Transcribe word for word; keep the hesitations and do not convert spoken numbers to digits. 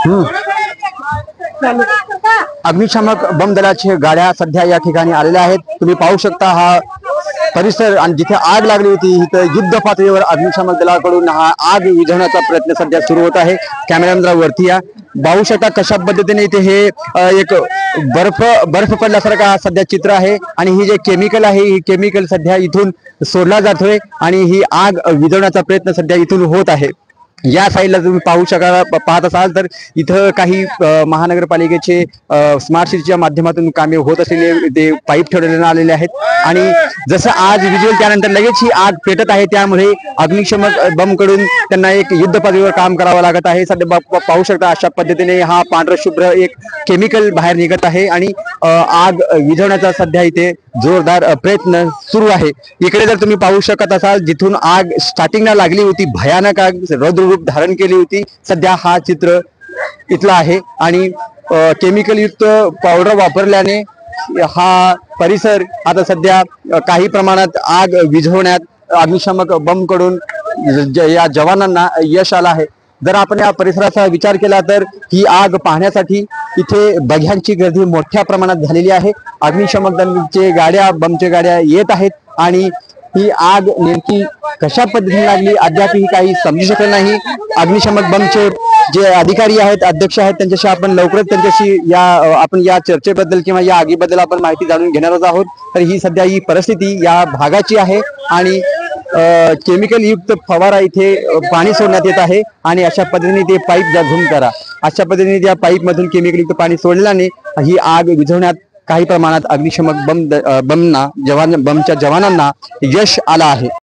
अग्निशामक बम दलाचे गाड्या सध्या या ठिकाणी आलेल्या आहेत। तुम्ही पाहू शकता हा परिसर आणि जिथे आग लागली होती इथं युद्ध पातळीवर अग्निशामक दलाकडून हा आग विझवण्याचा प्रयत्न सध्या सुरू होत आहे। कॅमेरामॅन वरती या पाहू शकता कशा पद्धतीने इथे हे एक बर्फ बर्फ पडल्यासारखा हा सध्या चित्र आहे आणि ही जे केमिकल आहे ही केमिकल सध्या इथून सोडला जातोय आणि ही आग विझवण्याचा प्रयत्न सध्या इथून होत आहे। या साईडला तुम्ही पाहू शकाल पाहत असाल तर इथं काही महानगरपालिकेचे स्मार्ट सिटीच्या माध्यमातून कामे होत असलेले ते पाईप ठेवलेले आलेले आहेत आणि जसं आज विजुअल त्यानंतर लगेच ही आग पेटत आहे, त्यामुळे अग्निशमक बम कडून त्यांना एक युद्ध पातळीवर काम करावं लागत आहे। सध्या पाहू शकता अशा पद्धतीने हा पांढरा शुभ्र एक केमिकल बाहेर निघत आहे आणि आग विझवण्याचा सध्या इथे जोरदार प्रयत्न सुरू आहे। इकडे जर तुम्ही पाहू शकत असाल जिथून आग स्टार्टिंगला लागली होती भयानक आग रौद्र रूप धारण केली होती, सध्या हा चित्र इथला आहे आणि केमिकल युक्त पावडर वापरल्याने हा परिसर आता सध्या काही प्रमाणात आग विझवण्यात अग्निशामक बम कडून या जवानांना यश आलं आहे। जर आपण या परिसराचा विचार केला तर ही आग पाहण्यासाठी इथे बघ्यांची गर्दी मोठ्या प्रमाणात झालेली आहे। अग्निशमक दलाचे गाड्या बमच्या गाड्या येत आहेत आणि ही आग नेमकी कशा पद्धतीने लागली अद्यापही काही समजू शकलं नाही। अग्निशमक बमचे जे अधिकारी आहेत अध्यक्ष आहेत त्यांच्याशी आपण लवकरच त्यांच्याशी या आपण या चर्चेबद्दल किंवा या आगीबद्दल आपण माहिती जाणून घेणार आहोत। तर ही सध्या ही परिस्थिती या भागाची आहे आणि केमिकल युक्त फवारा इथे पाणी सोडण्यात येत आहे आणि अशा पद्धतीने ते पाईप जा झूम करा अशा पद्धतीने त्या पाईप मधून केमिकल युक्त पाणी सोडल्याने ही आग विझवण्यात काही प्रमाणात अग्निशमक बम बमना जवान बमच्या जवानांना यश आलं आहे।